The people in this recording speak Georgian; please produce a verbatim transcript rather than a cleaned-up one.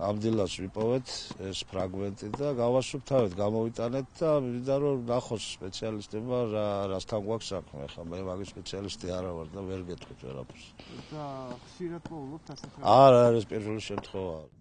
ამ დილას ვიპოვეთ ეს ფრაგმენტი და გავაშუქთავეთ, გამოვიტანეთ და მინდა რომ ნახოს სპეციალისტებმა რა რასთან გვაქვს საქმე. ხა მე მაგის სპეციალისტი არა ვარ და ვერ გეტყვით ვერაფერს. და ხშირად პოულობთ ასეთ არა, ეს პირველი შემთხვევაა.